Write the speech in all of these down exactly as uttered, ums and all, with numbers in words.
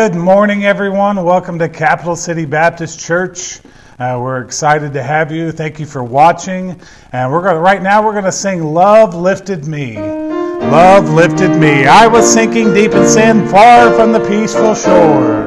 Good morning, everyone. Welcome to Capital City Baptist Church. Uh, we're excited to have you. Thank you for watching. And we're going to, right now, we're going to sing "Love Lifted Me." Love lifted me. I was sinking deep in sin, far from the peaceful shore.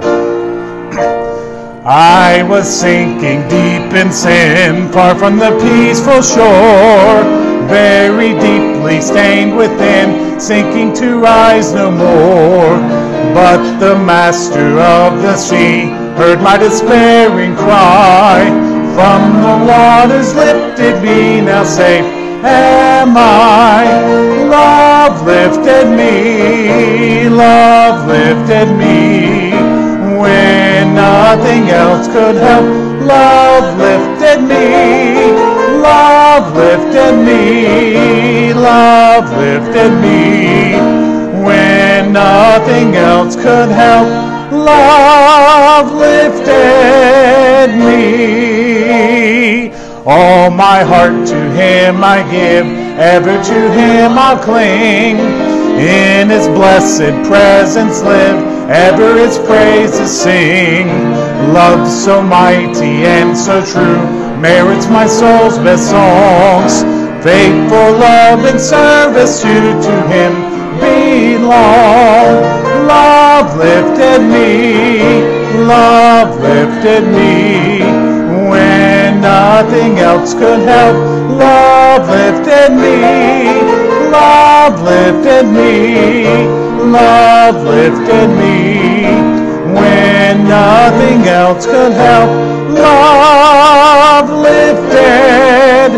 I was sinking deep in sin, far from the peaceful shore. Very deeply stained within, sinking to rise no more. But the master of the sea heard my despairing cry. From the waters lifted me, now safe am I. Love lifted me, love lifted me. When nothing else could help, love lifted me. Love lifted me, love lifted me. When nothing else could help, love lifted me. All my heart to Him I give, ever to Him I'll cling. In His blessed presence live, ever His praises sing. Love so mighty and so true merits my soul's best songs. Faithful love and service to, to Him belong. Love lifted me, love lifted me. When nothing else could help, love lifted me, love lifted me, love lifted me. When nothing else could help, love lifted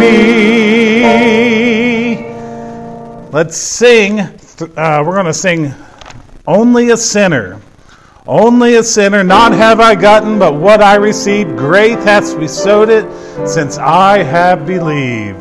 me. Let's sing. Uh, we're going to sing "Only a Sinner." Only a sinner, not have I gotten, but what I received, great hath bestowed it, since I have believed.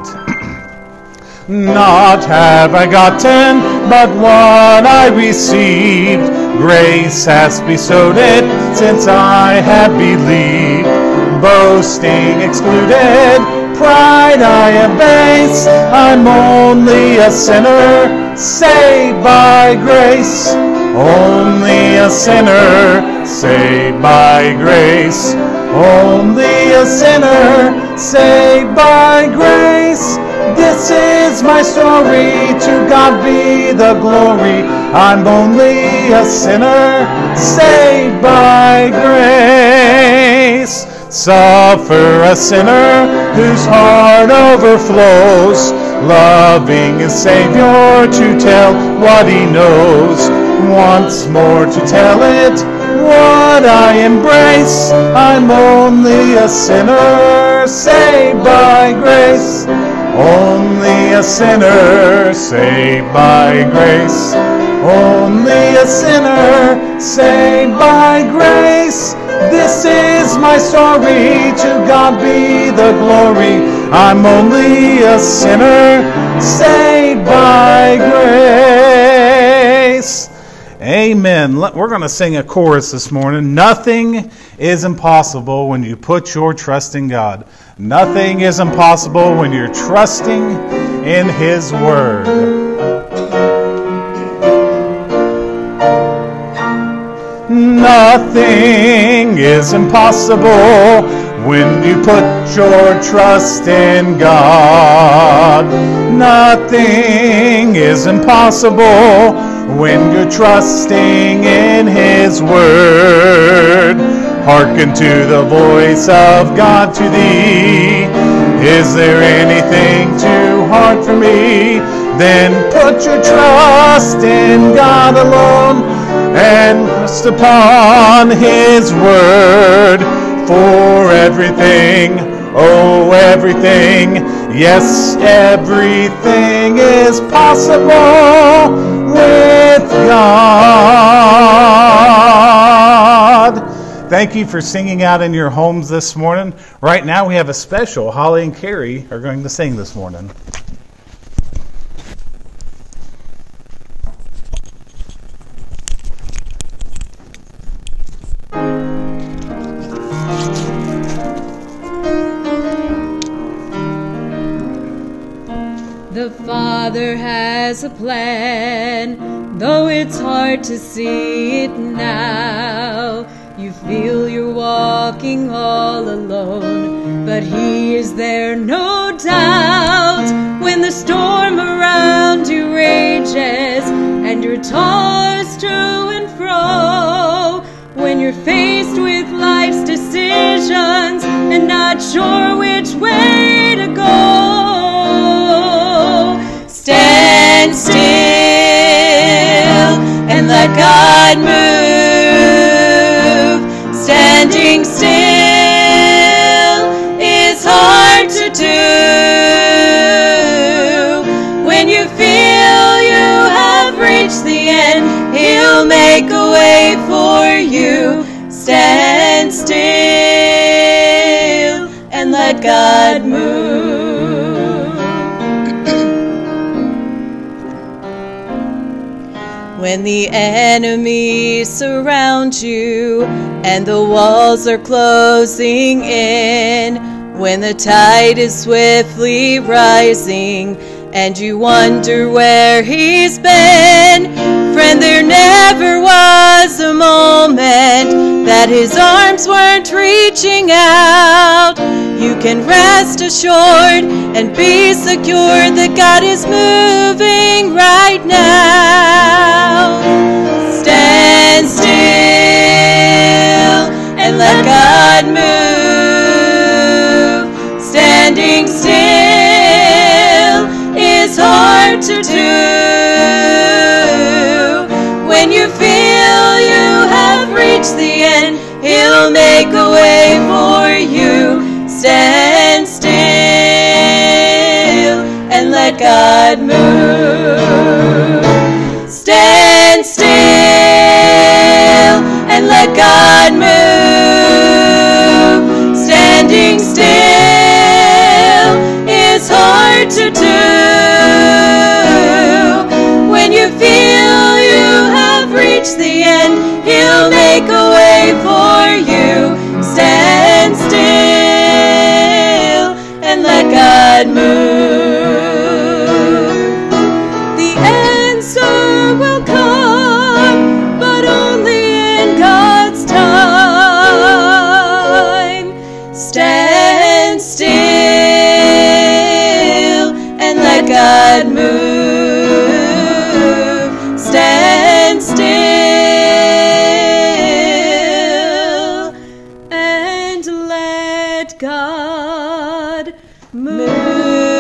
Not have I gotten, but what I received, grace hath bestowed it, since I have believed. Boasting excluded, pride I abase, I'm only a sinner, saved by grace. Only a sinner, saved by grace. Only a sinner, saved by grace. This is my story, to God be the glory. I'm only a sinner, saved by grace. Suffer a sinner whose heart overflows, loving his Savior to tell what he knows. Once more to tell it, what I embrace. I'm only a sinner, saved by grace. Only a sinner, saved by grace. Only a sinner, saved by grace. This is my story, to God be the glory. I'm only a sinner, saved by grace. Amen. We're going to sing a chorus this morning. Nothing is impossible when you put your trust in God. Nothing is impossible when you're trusting in His Word. Nothing is impossible when you put your trust in God. Nothing is impossible when you're trusting in His Word. Hearken to the voice of God to thee. Is there anything too hard for me? Then put your trust in God alone and rest upon His Word. For everything, oh everything, yes everything is possible with God. Thank you for singing out in your homes this morning. Right now we have a special. Holly and Carrie are going to sing this morning. The the Father has a plan, though it's hard to see it now. You feel you're walking all alone, but He is there, no doubt. When the storm around you rages and you're tossed to and fro, when you're faced with life's decisions and not sure which way to go, stand still and let God move. Standing still is hard to do. When you feel you have reached the end, He'll make a way for you. Stand still and let God move. When the enemy surrounds you and the walls are closing in, when the tide is swiftly rising and you wonder where He's been, friend, there never was a moment that His arms weren't reaching out. You can rest assured and be secure that God is moving right now. Stand still and let God move. Standing still is hard to do. When you feel you have reached the end, He'll make a way for you. Stand still and let God move. Stand still and let God move. Standing still is hard to do. When you feel you have reached the end, He'll make a way for you. Stand still and let God move. The answer will come, but only in God's time. Stand still and let God move. Stand still and let God move.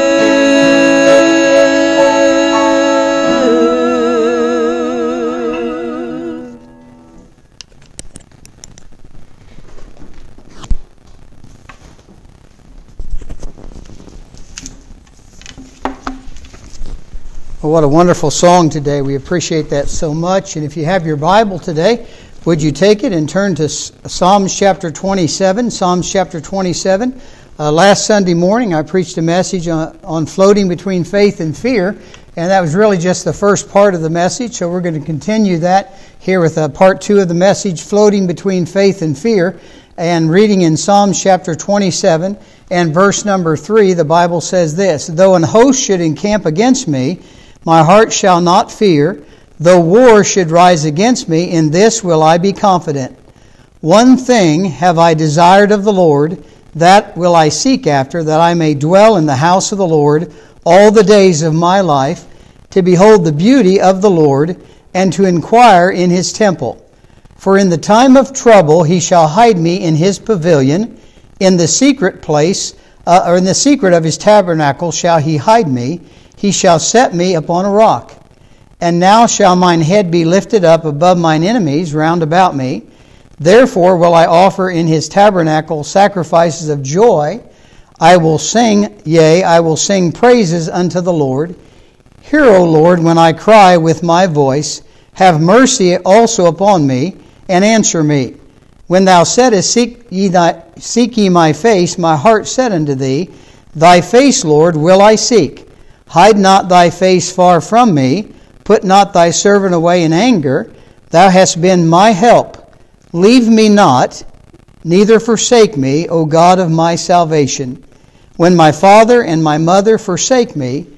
Well, what a wonderful song today. We appreciate that so much. And if you have your Bible today, would you take it and turn to Psalms chapter twenty-seven? Psalms chapter twenty-seven. Uh, last Sunday morning, I preached a message on, on floating between faith and fear, and that was really just the first part of the message. So we're going to continue that here with uh, part two of the message, floating between faith and fear, and reading in Psalms chapter twenty-seven and verse number three. The Bible says this: "Though an host should encamp against me, my heart shall not fear. Though war should rise against me, in this will I be confident. One thing have I desired of the Lord, that will I seek after, that I may dwell in the house of the Lord all the days of my life, to behold the beauty of the Lord, and to inquire in His temple. For in the time of trouble He shall hide me in His pavilion, in the secret place, uh, or in the secret of His tabernacle shall He hide me. He shall set me upon a rock. And now shall mine head be lifted up above mine enemies round about me. Therefore will I offer in His tabernacle sacrifices of joy. I will sing, yea, I will sing praises unto the Lord. Hear, O Lord, when I cry with my voice. Have mercy also upon me, and answer me. When thou saidest, Seek ye, thy, seek ye my face, my heart said unto thee, Thy face, Lord, will I seek. Hide not thy face far from me. Put not thy servant away in anger. Thou hast been my help. Leave me not, neither forsake me, O God of my salvation. When my father and my mother forsake me,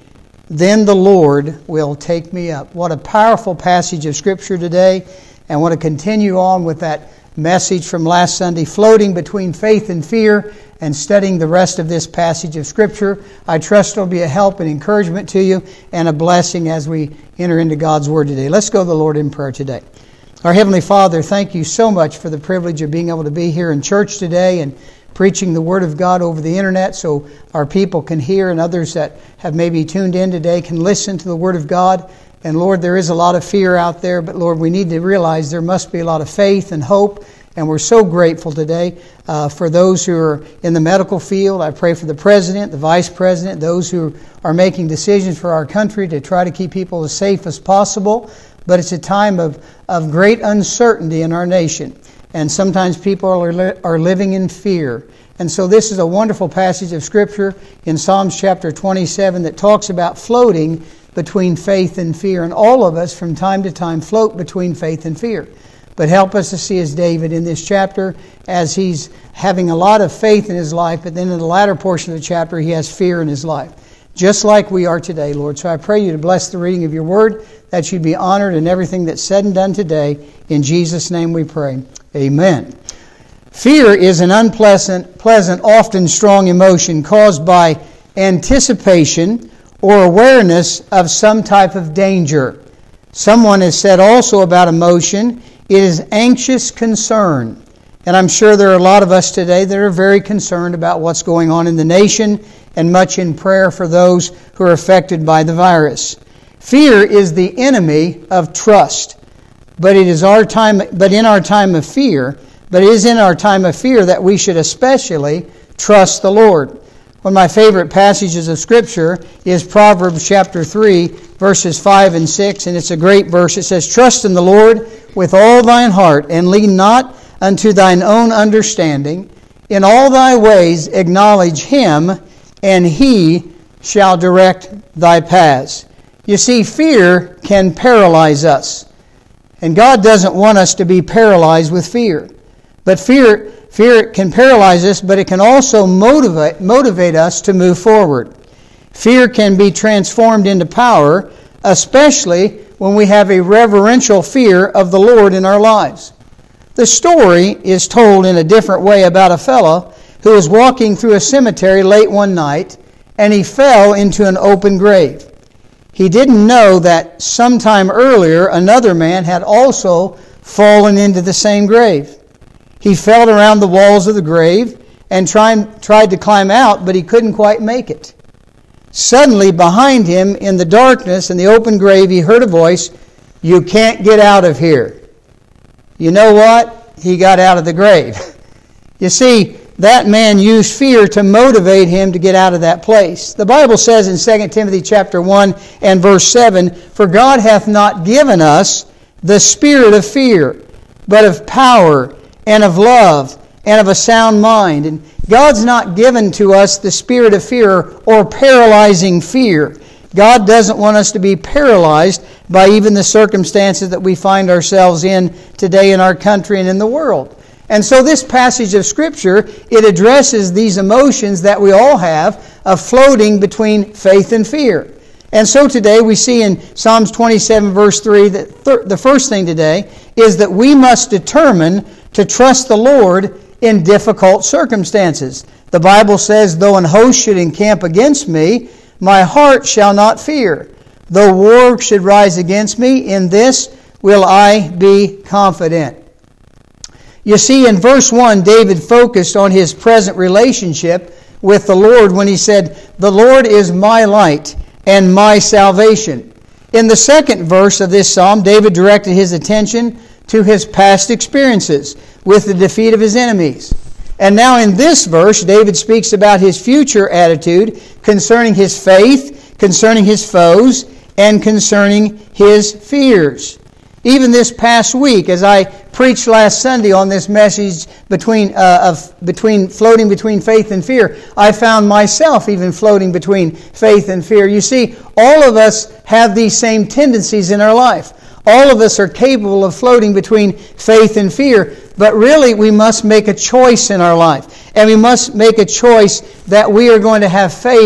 then the Lord will take me up. What a powerful passage of Scripture today. And I want to continue on with that message from last Sunday, floating between faith and fear, and studying the rest of this passage of Scripture. I trust it will be a help and encouragement to you and a blessing as we enter into God's Word today. Let's go to the Lord in prayer today. Our Heavenly Father, thank you so much for the privilege of being able to be here in church today and preaching the Word of God over the internet so our people can hear, and others that have maybe tuned in today can listen to the Word of God. And Lord, there is a lot of fear out there, but Lord, we need to realize there must be a lot of faith and hope. And we're so grateful today uh, for those who are in the medical field. I pray for the President, the Vice President, those who are making decisions for our country to try to keep people as safe as possible. But it's a time of, of great uncertainty in our nation. And sometimes people are, li- are living in fear. And so this is a wonderful passage of Scripture in Psalms chapter twenty-seven that talks about floating between faith and fear. And all of us from time to time float between faith and fear. But help us to see as David in this chapter, as he's having a lot of faith in his life, but then in the latter portion of the chapter he has fear in his life. Just like we are today, Lord. So I pray you to bless the reading of your word, that you'd be honored in everything that's said and done today. In Jesus' name we pray. Amen. Fear is an unpleasant, pleasant, often strong emotion caused by anticipation or awareness of some type of danger. Someone has said also about emotion, it is anxious concern. And I'm sure there are a lot of us today that are very concerned about what's going on in the nation, and much in prayer for those who are affected by the virus. Fear is the enemy of trust. But it is our time but in our time of fear, but it is in our time of fear that we should especially trust the Lord. One of my favorite passages of Scripture is Proverbs chapter three, verses five and six, and it's a great verse. It says, "Trust in the Lord with all thine heart, and lean not unto thine own understanding. In all thy ways acknowledge him, and he shall direct thy paths." You see, fear can paralyze us. And God doesn't want us to be paralyzed with fear. But fear Fear can paralyze us, but it can also motivate, motivate us to move forward. Fear can be transformed into power, especially when we have a reverential fear of the Lord in our lives. The story is told in a different way about a fellow who was walking through a cemetery late one night, and he fell into an open grave. He didn't know that sometime earlier another man had also fallen into the same grave. He felt around the walls of the grave and tried, tried to climb out, but he couldn't quite make it. Suddenly, behind him, in the darkness in the open grave, he heard a voice, "You can't get out of here." You know what? He got out of the grave. You see, that man used fear to motivate him to get out of that place. The Bible says in Second Timothy chapter one and verse seven, "For God hath not given us the spirit of fear, but of power and of love, and of a sound mind." And God's not given to us the spirit of fear or paralyzing fear. God doesn't want us to be paralyzed by even the circumstances that we find ourselves in today in our country and in the world. And so this passage of Scripture, it addresses these emotions that we all have of floating between faith and fear. And so today we see in Psalms twenty-seven verse three that th- the first thing today is that we must determine to trust the Lord in difficult circumstances. The Bible says, "Though an host should encamp against me, my heart shall not fear. Though war should rise against me, in this will I be confident." You see, in verse one, David focused on his present relationship with the Lord when he said, "The Lord is my light and my salvation." In the second verse of this psalm, David directed his attention to his past experiences with the defeat of his enemies. And now in this verse, David speaks about his future attitude concerning his faith, concerning his foes, and concerning his fears. Even this past week, as I preached last Sunday on this message between uh, of between floating between faith and fear, I found myself even floating between faith and fear. You see, all of us have these same tendencies in our life. All of us are capable of floating between faith and fear, but really we must make a choice in our life. And we must make a choice that we are going to have faith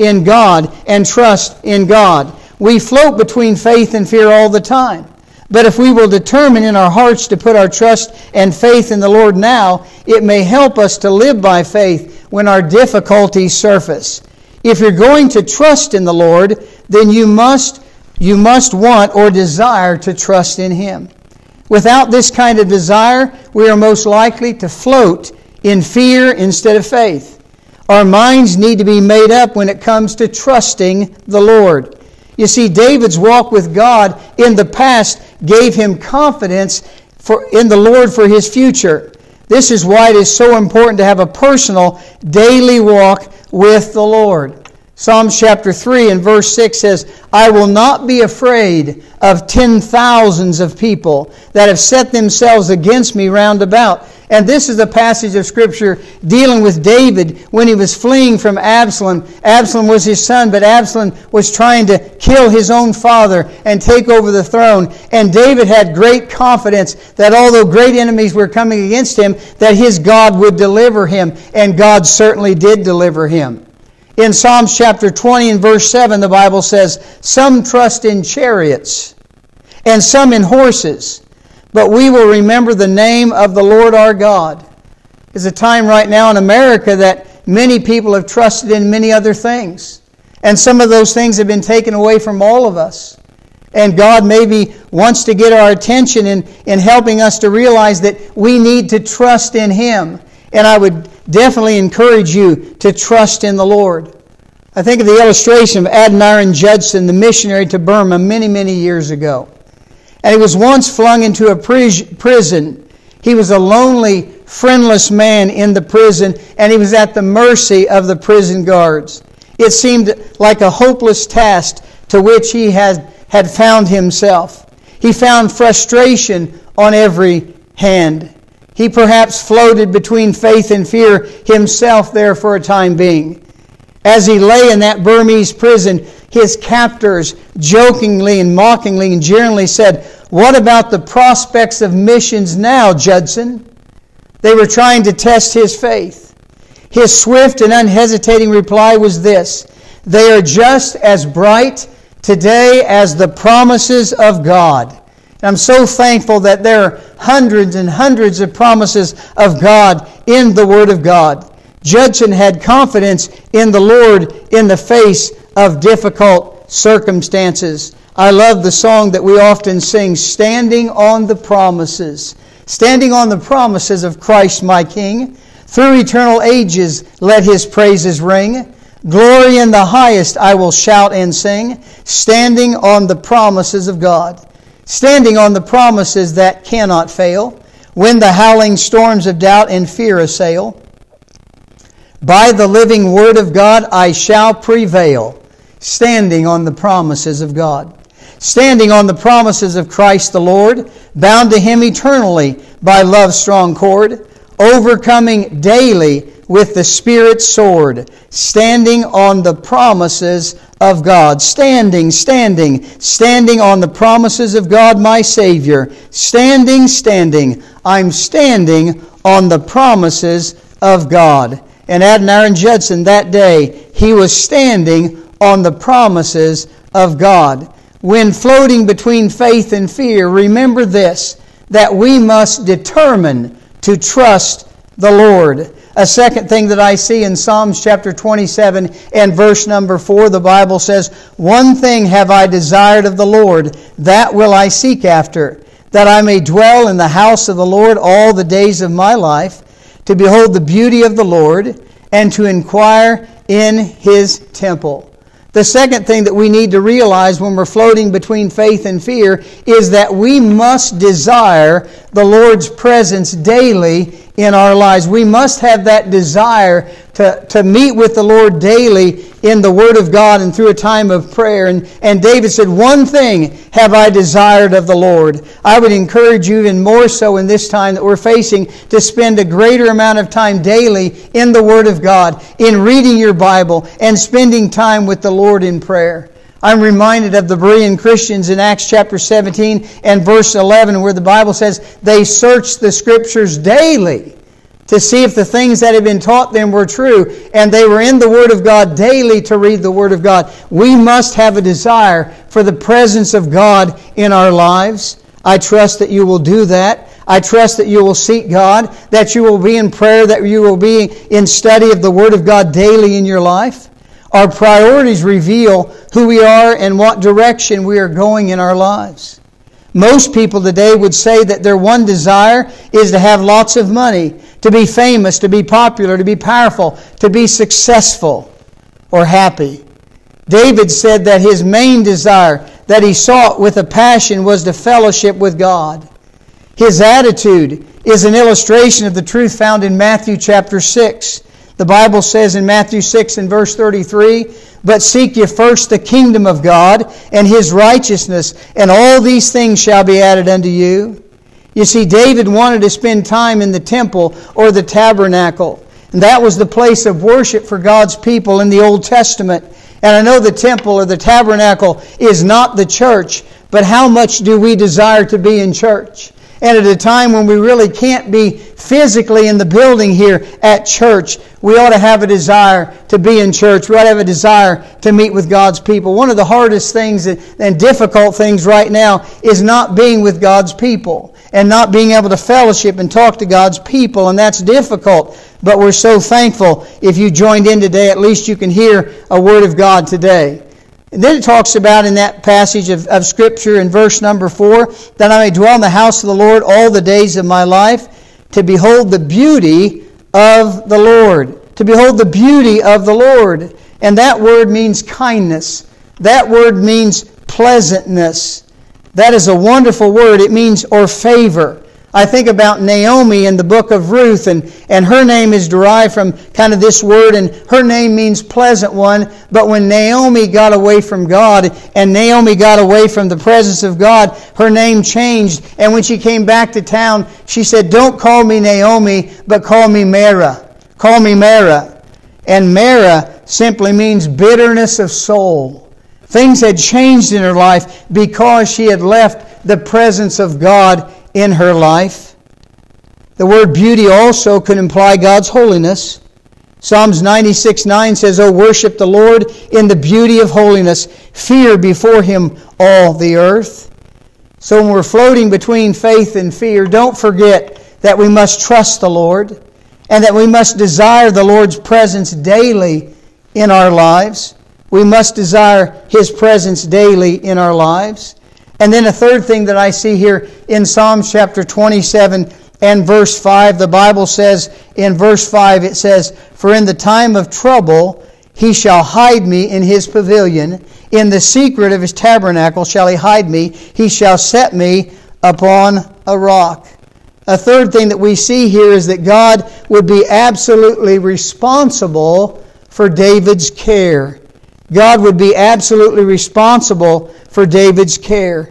in God and trust in God. We float between faith and fear all the time. But if we will determine in our hearts to put our trust and faith in the Lord now, it may help us to live by faith when our difficulties surface. If you're going to trust in the Lord, then you must, you must want or desire to trust in Him. Without this kind of desire, we are most likely to float in fear instead of faith. Our minds need to be made up when it comes to trusting the Lord. You see, David's walk with God in the past gave him confidence for, in the Lord for his future. This is why it is so important to have a personal, daily walk with the Lord. Psalms chapter three and verse six says, I will not be afraid of ten thousands of people that have set themselves against me round about. And this is a passage of Scripture dealing with David when he was fleeing from Absalom. Absalom was his son, but Absalom was trying to kill his own father and take over the throne. And David had great confidence that although great enemies were coming against him, that his God would deliver him. And God certainly did deliver him. In Psalms chapter twenty and verse seven, the Bible says, some trust in chariots and some in horses, but we will remember the name of the Lord our God. There's a time right now in America that many people have trusted in many other things. And some of those things have been taken away from all of us. And God maybe wants to get our attention in, in helping us to realize that we need to trust in Him. And I would definitely encourage you to trust in the Lord. I think of the illustration of Adoniram Judson, the missionary to Burma many, many years ago. And he was once flung into a prison. He was a lonely, friendless man in the prison, and he was at the mercy of the prison guards. It seemed like a hopeless task to which he had, had found himself. He found frustration on every hand. He perhaps floated between faith and fear himself there for a time being. As he lay in that Burmese prison, his captors jokingly and mockingly and jeeringly said, what about the prospects of missions now, Judson? They were trying to test his faith. His swift and unhesitating reply was this, they are just as bright today as the promises of God. And I'm so thankful that there are hundreds and hundreds of promises of God in the Word of God. Judson had confidence in the Lord in the face of difficult circumstances. I love the song that we often sing, Standing on the Promises. Standing on the promises of Christ my King. Through eternal ages let His praises ring. Glory in the highest I will shout and sing. Standing on the promises of God. Standing on the promises that cannot fail. When the howling storms of doubt and fear assail. By the living Word of God I shall prevail, standing on the promises of God. Standing on the promises of Christ the Lord, bound to Him eternally by love's strong cord, overcoming daily with the Spirit's sword, standing on the promises of God. Standing, standing, standing on the promises of God my Savior. Standing, standing, I'm standing on the promises of God. And Adoniram Judson, that day, he was standing on the promises of God. When floating between faith and fear, remember this, that we must determine to trust the Lord. A second thing that I see in Psalms chapter twenty-seven and verse number four, the Bible says, one thing have I desired of the Lord, that will I seek after, that I may dwell in the house of the Lord all the days of my life, to behold the beauty of the Lord, and to inquire in His temple. The second thing that we need to realize when we're floating between faith and fear is that we must desire the Lord's presence daily in our lives. We must have that desire to, to meet with the Lord daily in the Word of God and through a time of prayer. And, and David said, one thing have I desired of the Lord. I would encourage you even more so in this time that we're facing to spend a greater amount of time daily in the Word of God, in reading your Bible and spending time with the Lord in prayer. I'm reminded of the Berean Christians in Acts chapter seventeen and verse eleven where the Bible says they searched the Scriptures daily to see if the things that had been taught them were true. And they were in the Word of God daily to read the Word of God. We must have a desire for the presence of God in our lives. I trust that you will do that. I trust that you will seek God, that you will be in prayer, that you will be in study of the Word of God daily in your life. Our priorities reveal who we are and what direction we are going in our lives. Most people today would say that their one desire is to have lots of money, to be famous, to be popular, to be powerful, to be successful or happy. David said that his main desire that he sought with a passion was to fellowship with God. His attitude is an illustration of the truth found in Matthew chapter six. The Bible says in Matthew six and verse thirty-three, "But seek ye first the kingdom of God and His righteousness, and all these things shall be added unto you." You see, David wanted to spend time in the temple or the tabernacle. And that was the place of worship for God's people in the Old Testament. And I know the temple or the tabernacle is not the church, but how much do we desire to be in church? And at a time when we really can't be physically in the building here at church, we ought to have a desire to be in church. We ought to have a desire to meet with God's people. One of the hardest things and difficult things right now is not being with God's people and not being able to fellowship and talk to God's people. And that's difficult. But we're so thankful if you joined in today, at least you can hear a word of God today. And then it talks about in that passage of, of Scripture in verse number four, that I may dwell in the house of the Lord all the days of my life, to behold the beauty of the Lord. To behold the beauty of the Lord. And that word means kindness. That word means pleasantness. That is a wonderful word. It means or favor. I think about Naomi in the book of Ruth, and, and her name is derived from kind of this word, and her name means pleasant one. But when Naomi got away from God, and Naomi got away from the presence of God, her name changed. And when she came back to town, she said, "Don't call me Naomi, but call me Mara. Call me Mara." And Mara simply means bitterness of soul. Things had changed in her life because she had left the presence of God in her life. The word beauty also could imply God's holiness. Psalms ninety-six nine says, "O worship the Lord in the beauty of holiness. Fear before Him all the earth." So when we're floating between faith and fear, don't forget that we must trust the Lord and that we must desire the Lord's presence daily in our lives. We must desire His presence daily in our lives. And then a third thing that I see here in Psalms chapter twenty-seven and verse five, the Bible says in verse five, it says, "For in the time of trouble He shall hide me in His pavilion. In the secret of His tabernacle shall He hide me. He shall set me upon a rock." A third thing that we see here is that God would be absolutely responsible for David's care. God would be absolutely responsible for David's care.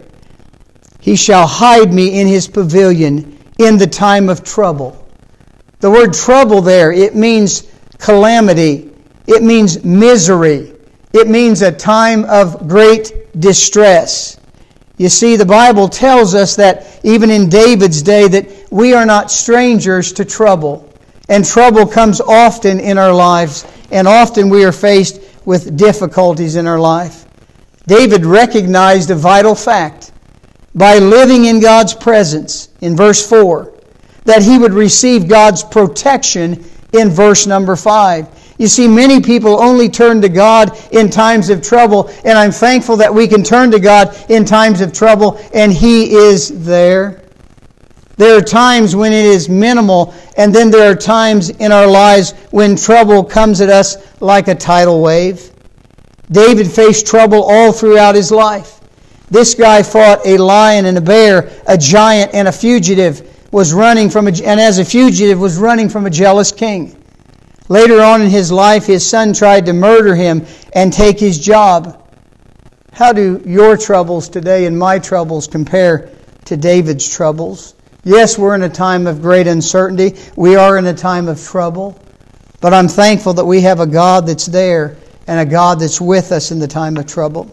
"He shall hide me in His pavilion in the time of trouble." The word trouble there, it means calamity. It means misery. It means a time of great distress. You see, the Bible tells us that even in David's day that we are not strangers to trouble. And trouble comes often in our lives, and often we are faced with difficulties in our life. David recognized a vital fact by living in God's presence in verse four, that he would receive God's protection in verse number five. You see, many people only turn to God in times of trouble, and I'm thankful that we can turn to God in times of trouble, and He is there. There are times when it is minimal, and then there are times in our lives when trouble comes at us like a tidal wave. David faced trouble all throughout his life. This guy fought a lion and a bear, a giant and a fugitive, was running from a, and as a fugitive was running from a jealous king. Later on in his life, his son tried to murder him and take his job. How do your troubles today and my troubles compare to David's troubles? Yes, we're in a time of great uncertainty. We are in a time of trouble. But I'm thankful that we have a God that's there and a God that's with us in the time of trouble.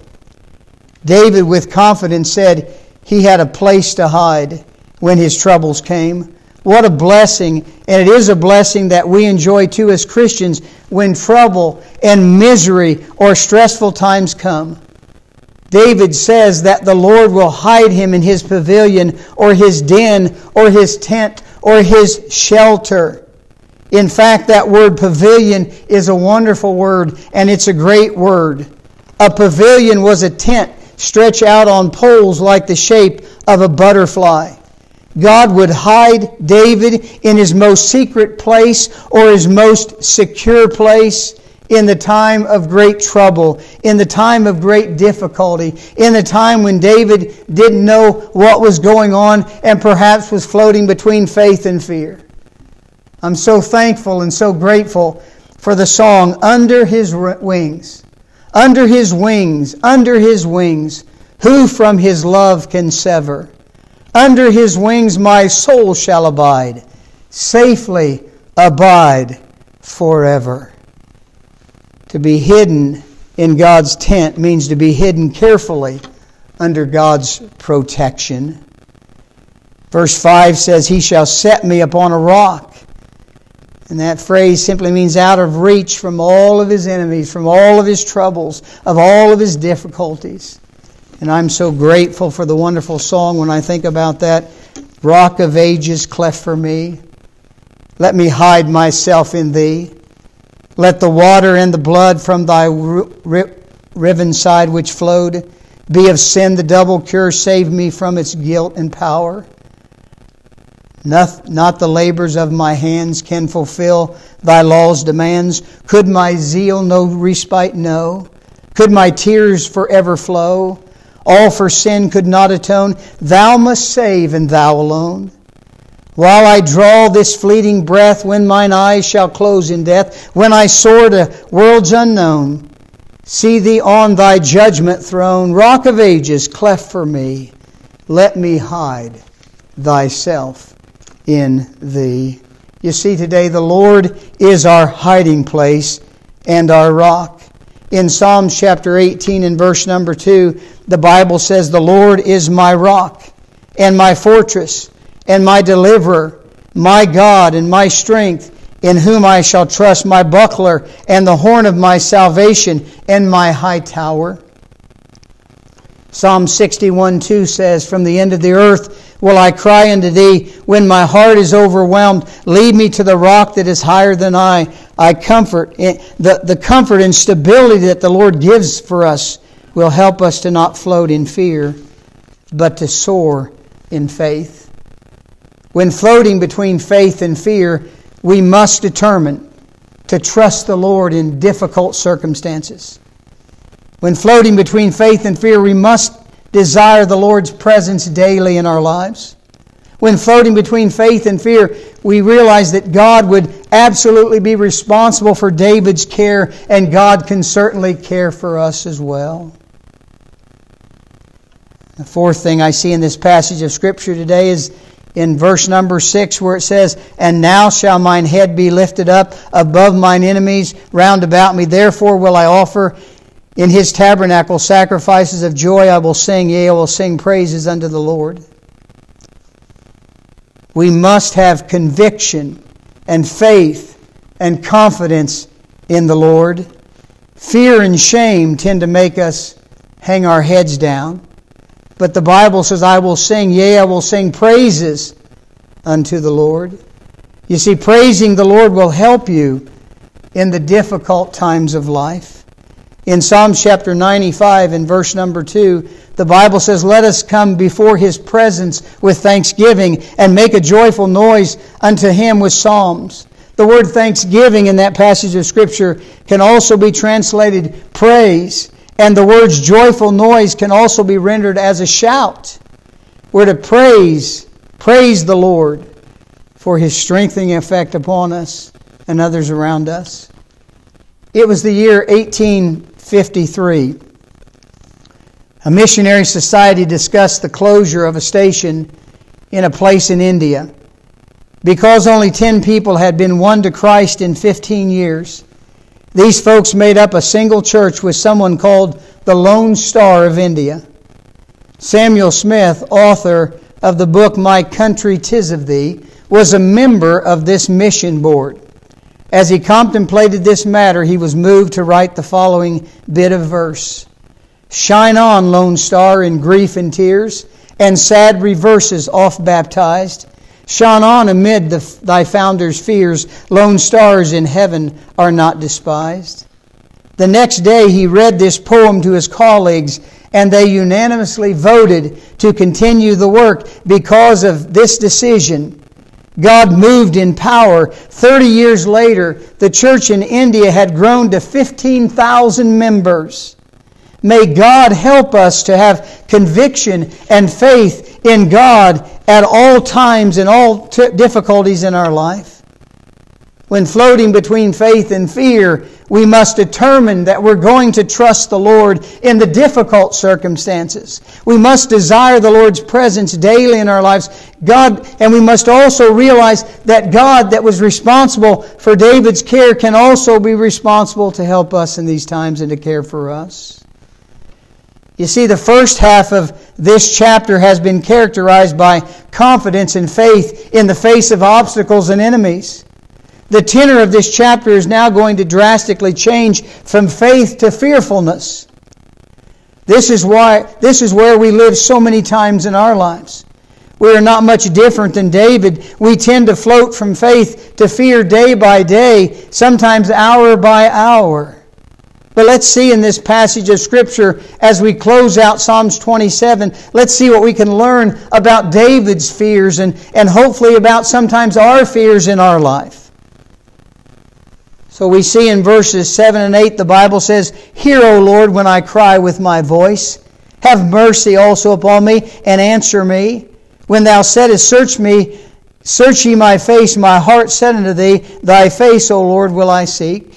David, with confidence, said he had a place to hide when his troubles came. What a blessing. And it is a blessing that we enjoy too as Christians when trouble and misery or stressful times come. David says that the Lord will hide him in his pavilion or his den or his tent or his shelter. In fact, that word pavilion is a wonderful word, and it's a great word. A pavilion was a tent stretched out on poles like the shape of a butterfly. God would hide David in his most secret place or his most secure place in the time of great trouble, in the time of great difficulty, in the time when David didn't know what was going on and perhaps was floating between faith and fear. I'm so thankful and so grateful for the song, Under His Wings. Under His wings, under His wings, who from His love can sever? Under His wings my soul shall abide, safely abide forever. To be hidden in God's tent means to be hidden carefully under God's protection. Verse five says, He shall set me upon a rock. And that phrase simply means out of reach from all of his enemies, from all of his troubles, of all of his difficulties. And I'm so grateful for the wonderful song when I think about that. Rock of ages cleft for me. Let me hide myself in thee. Let the water and the blood from thy riven side which flowed be of sin the double cure. Save me from its guilt and power. Not, not the labors of my hands can fulfill thy law's demands. Could my zeal no respite know? Could my tears forever flow? All for sin could not atone. Thou must save, and thou alone. While I draw this fleeting breath, when mine eyes shall close in death, when I soar to worlds unknown, see thee on thy judgment throne, rock of ages, cleft for me. Let me hide thyself in thee. You see, today the Lord is our hiding place and our rock. In Psalms chapter eighteen and verse number two, the Bible says, The Lord is my rock and my fortress and my deliverer, my God and my strength, in whom I shall trust, my buckler and the horn of my salvation and my high tower. Psalm sixty-one two says, From the end of the earth will I cry unto thee, when my heart is overwhelmed. Lead me to the rock that is higher than I. I comfort, the, the comfort and stability that the Lord gives for us will help us to not float in fear, but to soar in faith. When floating between faith and fear, we must determine to trust the Lord in difficult circumstances. When floating between faith and fear, we must desire the Lord's presence daily in our lives. When floating between faith and fear, we realize that God would absolutely be responsible for David's care, and God can certainly care for us as well. The fourth thing I see in this passage of Scripture today is in verse number six, where it says, And now shall mine head be lifted up above mine enemies round about me. Therefore will I offer in His tabernacle sacrifices of joy. I will sing, yea, I will sing praises unto the Lord. We must have conviction and faith and confidence in the Lord. Fear and shame tend to make us hang our heads down. But the Bible says, I will sing, yea, I will sing praises unto the Lord. You see, praising the Lord will help you in the difficult times of life. In Psalm chapter ninety-five and verse number two, the Bible says, Let us come before His presence with thanksgiving and make a joyful noise unto Him with psalms. The word thanksgiving in that passage of Scripture can also be translated praise. And the words joyful noise can also be rendered as a shout. We're to praise, praise the Lord for His strengthening effect upon us and others around us. It was the year eighteen fifty-three. A missionary society discussed the closure of a station in a place in India. Because only ten people had been won to Christ in fifteen years, these folks made up a single church with someone called the Lone Star of India. Samuel Smith, author of the book My Country 'Tis of Thee, was a member of this mission board. As he contemplated this matter, he was moved to write the following bit of verse. Shine on, lone star, in grief and tears, and sad reverses oft baptized. Shine on amid the, thy founder's fears, lone stars in heaven are not despised. The next day he read this poem to his colleagues, and they unanimously voted to continue the work because of this decision. God moved in power. Thirty years later, the church in India had grown to fifteen thousand members. May God help us to have conviction and faith in God at all times and all t- difficulties in our life. When floating between faith and fear, we must determine that we're going to trust the Lord in the difficult circumstances. We must desire the Lord's presence daily in our lives. God, and we must also realize that God that was responsible for David's care can also be responsible to help us in these times and to care for us. You see, the first half of this chapter has been characterized by confidence and faith in the face of obstacles and enemies. The tenor of this chapter is now going to drastically change from faith to fearfulness. This is why, this is where we live so many times in our lives. We are not much different than David. We tend to float from faith to fear day by day, sometimes hour by hour. But let's see in this passage of Scripture, as we close out Psalms twenty-seven, let's see what we can learn about David's fears and, and hopefully about sometimes our fears in our life. So we see in verses seven and eight, the Bible says, Hear, O Lord, when I cry with my voice. Have mercy also upon me, and answer me. When thou saidest, Search me, search ye my face, my heart said unto thee, Thy face, O Lord, will I seek.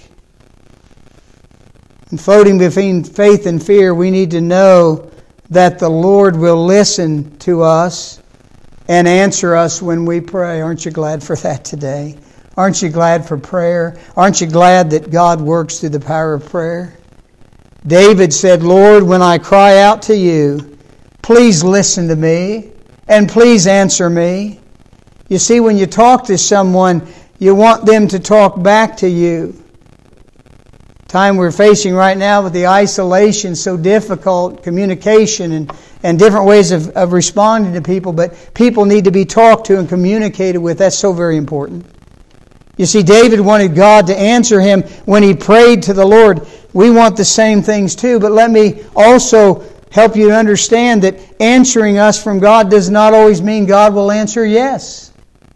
And floating between faith and fear, we need to know that the Lord will listen to us and answer us when we pray. Aren't you glad for that today? Aren't you glad for prayer? Aren't you glad that God works through the power of prayer? David said, Lord, when I cry out to you, please listen to me and please answer me. You see, when you talk to someone, you want them to talk back to you. Time we're facing right now with the isolation, so difficult, communication and, and different ways of, of responding to people, but people need to be talked to and communicated with. That's so very important. You see, David wanted God to answer him when he prayed to the Lord. We want the same things too, but let me also help you to understand that answering us from God does not always mean God will answer yes.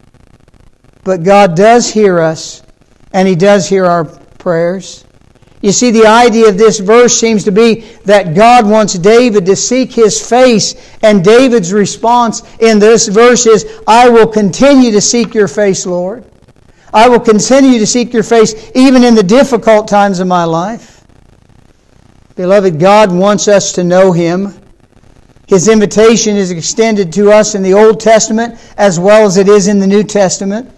But God does hear us, and He does hear our prayers. You see, the idea of this verse seems to be that God wants David to seek His face, and David's response in this verse is, I will continue to seek your face, Lord. I will continue to seek your face even in the difficult times of my life. Beloved, God wants us to know Him. His invitation is extended to us in the Old Testament as well as it is in the New Testament.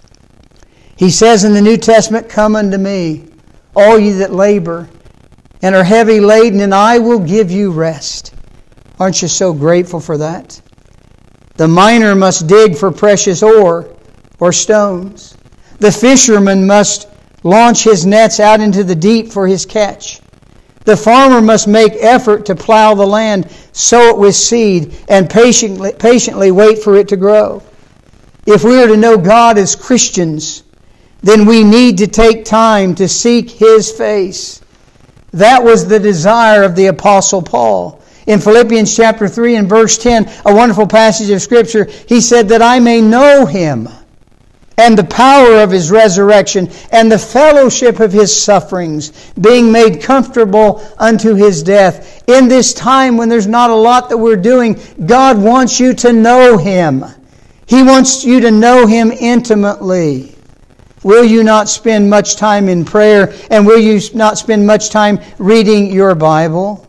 He says in the New Testament, Come unto me, all ye that labor and are heavy laden, and I will give you rest. Aren't you so grateful for that? The miner must dig for precious ore or stones. The fisherman must launch his nets out into the deep for his catch. The farmer must make effort to plow the land, sow it with seed, and patiently, patiently wait for it to grow. If we are to know God as Christians, then we need to take time to seek His face. That was the desire of the Apostle Paul. In Philippians chapter three and verse ten, a wonderful passage of Scripture, he said that I may know Him and the power of His resurrection and the fellowship of His sufferings, being made comfortable unto His death. In this time when there's not a lot that we're doing, God wants you to know Him. He wants you to know Him intimately. Will you not spend much time in prayer, and will you not spend much time reading your Bible?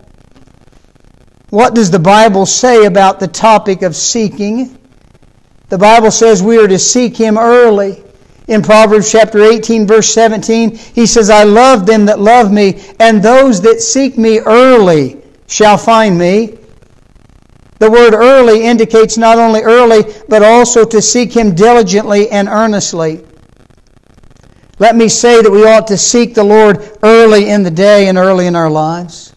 What does the Bible say about the topic of seeking? The Bible says we are to seek Him early. In Proverbs chapter eighteen, verse seventeen, He says, I love them that love me, and those that seek me early shall find me. The word early indicates not only early, but also to seek Him diligently and earnestly. Let me say that we ought to seek the Lord early in the day and early in our lives.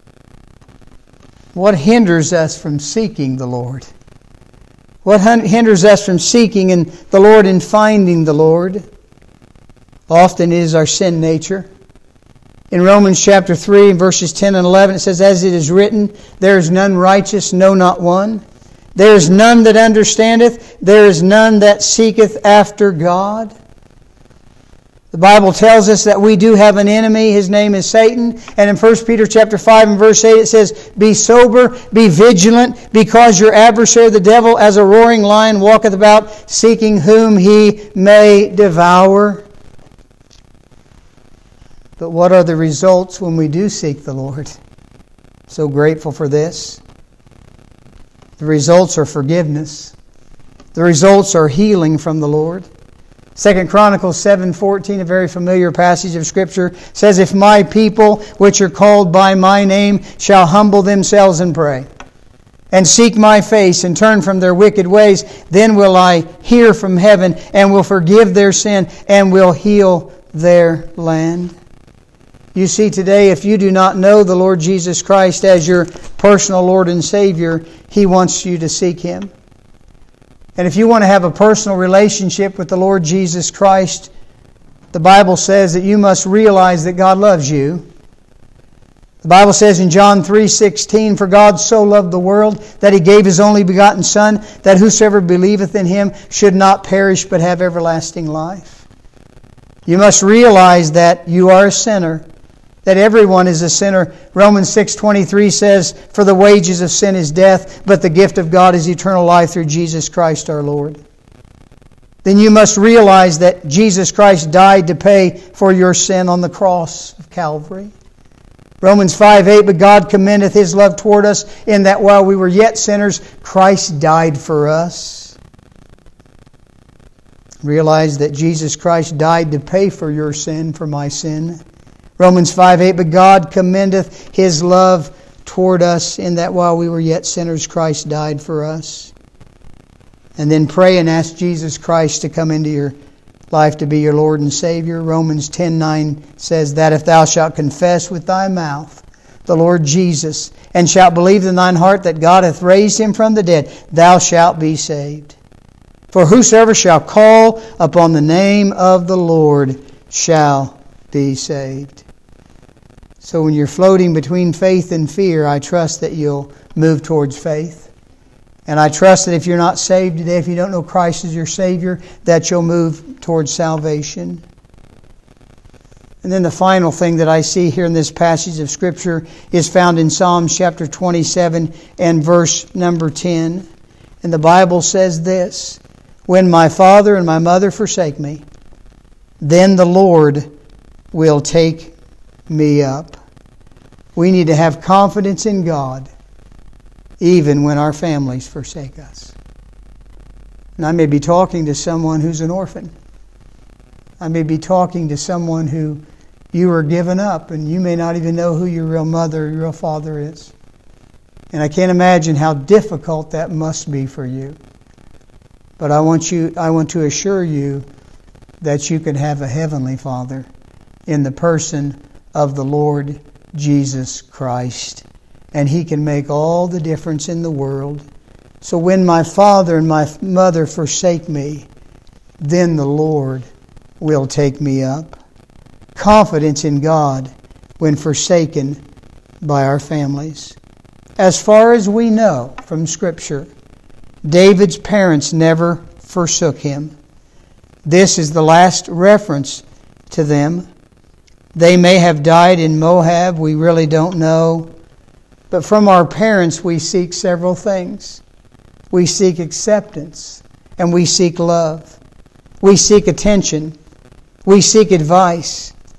What hinders us from seeking the Lord? What hinders us from seeking in the Lord and finding the Lord? Often it is our sin nature. In Romans chapter three, verses ten and eleven, it says, "As it is written, there is none righteous, no, not one. There is none that understandeth, there is none that seeketh after God." The Bible tells us that we do have an enemy. His name is Satan. And in First Peter chapter five and verse eight it says, "Be sober, be vigilant, because your adversary the devil as a roaring lion walketh about, seeking whom he may devour." But what are the results when we do seek the Lord? So grateful for this. The results are forgiveness. The results are healing from the Lord. Second Chronicles seven fourteen, a very familiar passage of Scripture, says, "If my people, which are called by my name, shall humble themselves and pray, and seek my face, and turn from their wicked ways, then will I hear from heaven, and will forgive their sin, and will heal their land." You see, today, if you do not know the Lord Jesus Christ as your personal Lord and Savior, He wants you to seek Him. And if you want to have a personal relationship with the Lord Jesus Christ, the Bible says that you must realize that God loves you. The Bible says in John three sixteen, "For God so loved the world that He gave His only begotten Son, that whosoever believeth in Him should not perish but have everlasting life." You must realize that you are a sinner, that everyone is a sinner. Romans six twenty-three says, "For the wages of sin is death, but the gift of God is eternal life through Jesus Christ our Lord." Then you must realize that Jesus Christ died to pay for your sin on the cross of Calvary. Romans five eight, "But God commendeth His love toward us, in that while we were yet sinners, Christ died for us." Realize that Jesus Christ died to pay for your sin, for my sin. Romans five eight, "But God commendeth His love toward us, in that while we were yet sinners, Christ died for us." And then pray and ask Jesus Christ to come into your life to be your Lord and Savior. Romans ten nine says that, "If thou shalt confess with thy mouth the Lord Jesus, and shalt believe in thine heart that God hath raised Him from the dead, thou shalt be saved. For whosoever shall call upon the name of the Lord shall be saved." So when you're floating between faith and fear, I trust that you'll move towards faith. And I trust that if you're not saved today, if you don't know Christ as your Savior, that you'll move towards salvation. And then the final thing that I see here in this passage of Scripture is found in Psalms chapter twenty-seven and verse number ten. And the Bible says this, "When my father and my mother forsake me, then the Lord will take me up." We need to have confidence in God even when our families forsake us. And I may be talking to someone who's an orphan. I may be talking to someone who you were given up and you may not even know who your real mother or your real father is. And I can't imagine how difficult that must be for you. But I want you I want to assure you that you can have a heavenly Father in the person of the Lord Jesus Christ. And He can make all the difference in the world. So when my father and my mother forsake me, then the Lord will take me up. Confidence in God when forsaken by our families. As far as we know from Scripture, David's parents never forsook him. This is the last reference to them. They may have died in Moab, we really don't know. But from our parents we seek several things. We seek acceptance, and we seek love. We seek attention. We seek advice.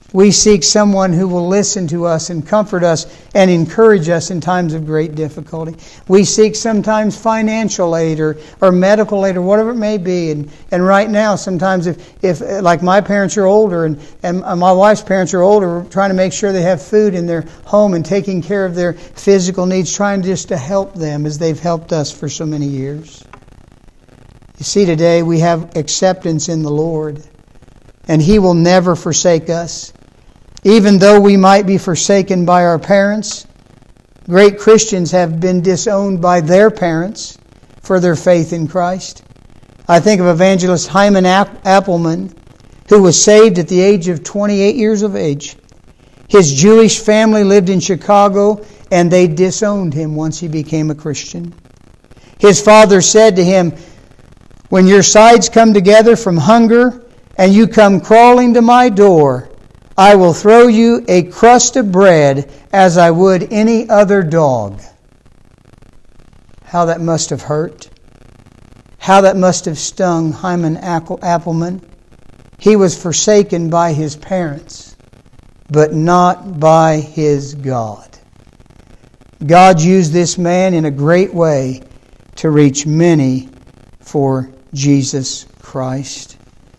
We seek someone who will listen to us and comfort us and encourage us in times of great difficulty. We seek sometimes financial aid or, or medical aid or whatever it may be. And, and right now, sometimes if, if like my parents are older and, and my wife's parents are older, we're trying to make sure they have food in their home and taking care of their physical needs, trying just to help them as they've helped us for so many years. You see, today we have acceptance in the Lord, and He will never forsake us. Even though we might be forsaken by our parents, great Christians have been disowned by their parents for their faith in Christ. I think of evangelist Hyman Appleman, who was saved at the age of twenty-eight years of age. His Jewish family lived in Chicago, and they disowned him once he became a Christian. His father said to him, "When your sides come together from hunger and you come crawling to my door, I will throw you a crust of bread as I would any other dog." How that must have hurt. How that must have stung Hyman Appleman. He was forsaken by his parents, but not by his God. God used this man in a great way to reach many for Jesus Christ.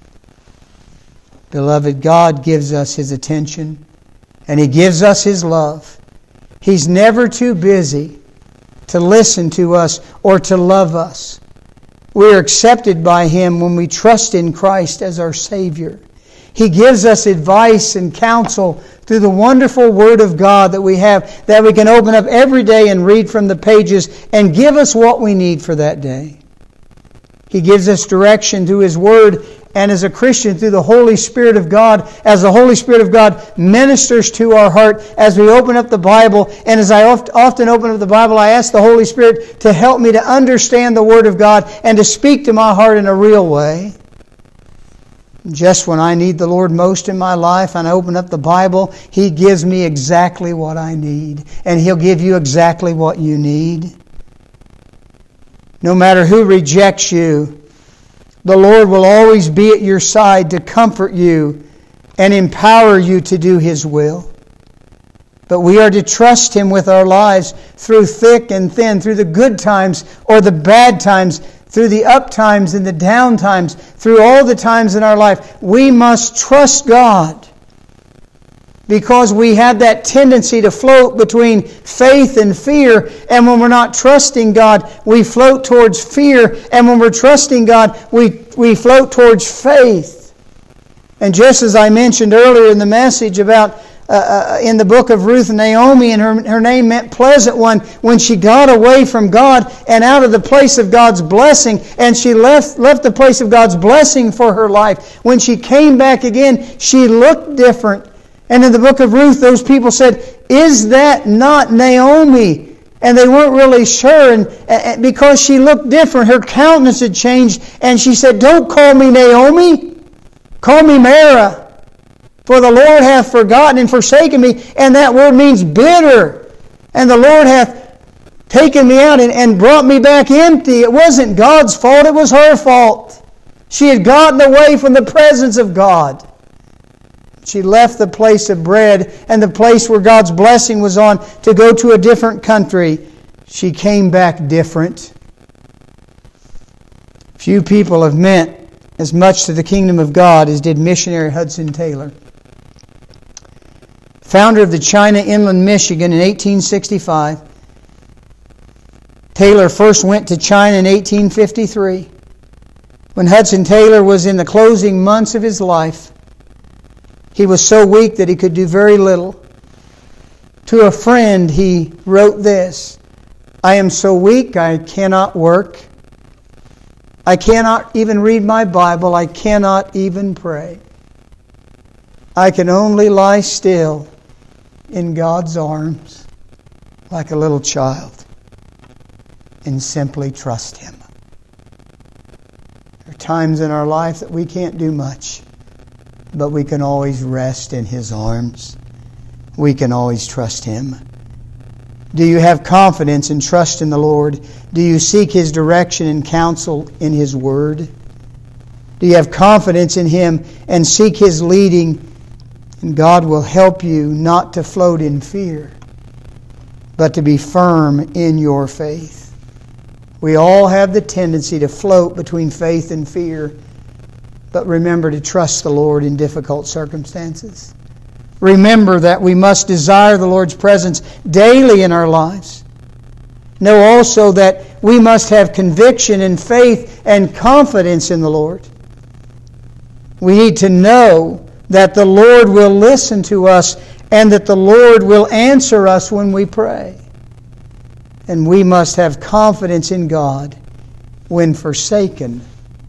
Beloved, God gives us His attention, and He gives us His love. He's never too busy to listen to us or to love us. We are accepted by Him when we trust in Christ as our Savior. He gives us advice and counsel through the wonderful Word of God that we have, that we can open up every day and read from the pages and give us what we need for that day. He gives us direction through His Word, and as a Christian through the Holy Spirit of God, as the Holy Spirit of God ministers to our heart as we open up the Bible. And as I oft, often open up the Bible, I ask the Holy Spirit to help me to understand the Word of God and to speak to my heart in a real way. Just when I need the Lord most in my life and I open up the Bible, He gives me exactly what I need. And He'll give you exactly what you need. No matter who rejects you, the Lord will always be at your side to comfort you and empower you to do His will. But we are to trust Him with our lives through thick and thin, through the good times or the bad times, through the up times and the down times, through all the times in our life. We must trust God, because we have that tendency to float between faith and fear. And when we're not trusting God, we float towards fear. And when we're trusting God, we, we float towards faith. And just as I mentioned earlier in the message about uh, in the book of Ruth, Naomi, and her, her name meant pleasant one, when she got away from God and out of the place of God's blessing, and she left, left the place of God's blessing for her life. When she came back again, she looked different. And in the book of Ruth, those people said, "Is that not Naomi?" And they weren't really sure, and, and because she looked different, her countenance had changed, and she said, "Don't call me Naomi, call me Mara, for the Lord hath forgotten and forsaken me." And that word means bitter. And the Lord hath taken me out and, and brought me back empty. It wasn't God's fault, it was her fault. She had gotten away from the presence of God. She left the place of bread and the place where God's blessing was on to go to a different country. She came back different. Few people have meant as much to the kingdom of God as did missionary Hudson Taylor. Founder of the China Inland Mission in eighteen sixty-five. Taylor first went to China in eighteen fifty-three. When Hudson Taylor was in the closing months of his life, he was so weak that he could do very little. To a friend, he wrote this: "I am so weak I cannot work. I cannot even read my Bible. I cannot even pray. I can only lie still in God's arms like a little child and simply trust Him." There are times in our life that we can't do much, but we can always rest in His arms. We can always trust Him. Do you have confidence and trust in the Lord? Do you seek His direction and counsel in His Word? Do you have confidence in Him and seek His leading And God will help you not to float in fear, but to be firm in your faith. We all have the tendency to float between faith and fear, but remember to trust the Lord in difficult circumstances. Remember that we must desire the Lord's presence daily in our lives. Know also that we must have conviction and faith and confidence in the Lord. We need to know that the Lord will listen to us and that the Lord will answer us when we pray. And we must have confidence in God when forsaken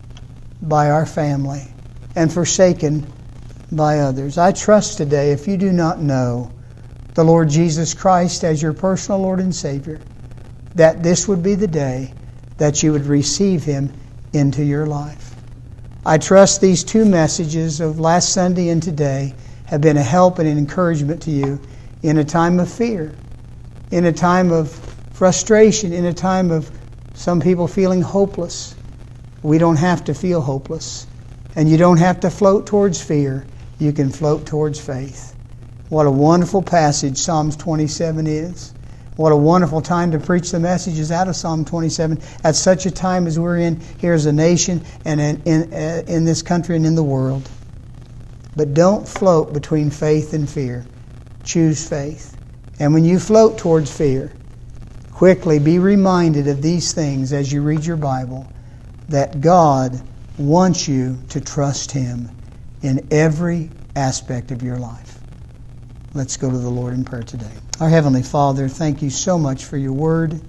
by our family and forsaken by others. I trust today, if you do not know the Lord Jesus Christ as your personal Lord and Savior, that this would be the day that you would receive Him into your life. I trust these two messages of last Sunday and today have been a help and an encouragement to you in a time of fear, in a time of frustration, in a time of some people feeling hopeless. We don't have to feel hopeless. And you don't have to float towards fear. You can float towards faith. What a wonderful passage Psalms twenty-seven is. What a wonderful time to preach the messages out of Psalm twenty-seven at such a time as we're in here as a nation and in, in, uh, in this country and in the world. But don't float between faith and fear. Choose faith. And when you float towards fear, quickly be reminded of these things as you read your Bible, that God wants you to trust Him in every aspect of your life. Let's go to the Lord in prayer today. Our Heavenly Father, thank you so much for your word.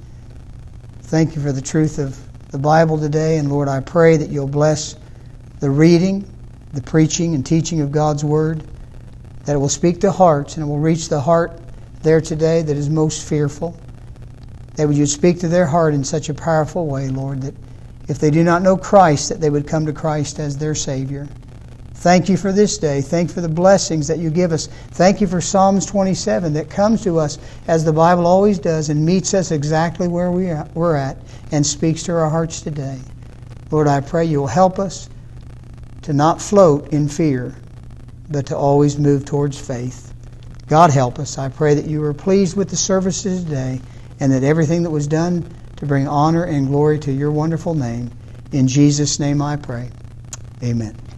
Thank you for the truth of the Bible today. And Lord, I pray that you'll bless the reading, the preaching and teaching of God's word, that it will speak to hearts and it will reach the heart there today that is most fearful. That would you speak to their heart in such a powerful way, Lord, that if they do not know Christ, that they would come to Christ as their Savior. Thank you for this day. Thank you for the blessings that you give us. Thank you for Psalms twenty-seven that comes to us as the Bible always does and meets us exactly where we are, we're at and speaks to our hearts today. Lord, I pray you will help us to not float in fear, but to always move towards faith. God help us. I pray that you were pleased with the services today and that everything that was done to bring honor and glory to your wonderful name. In Jesus' name I pray. Amen.